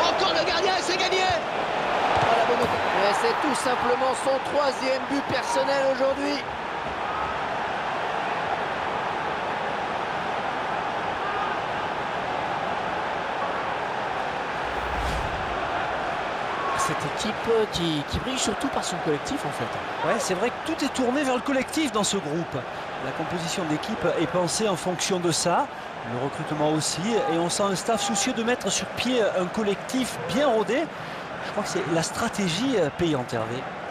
encore le gardien, c'est gagné. Ah, la bonne occasion. Mais c'est tout simplement son 3e but personnel aujourd'hui. Cette équipe qui brille surtout par son collectif en fait. Ouais, c'est vrai que tout est tourné vers le collectif dans ce groupe. La composition d'équipe est pensée en fonction de ça, le recrutement aussi, et on sent un staff soucieux de mettre sur pied un collectif bien rodé. Je crois que c'est la stratégie payante, Hervé.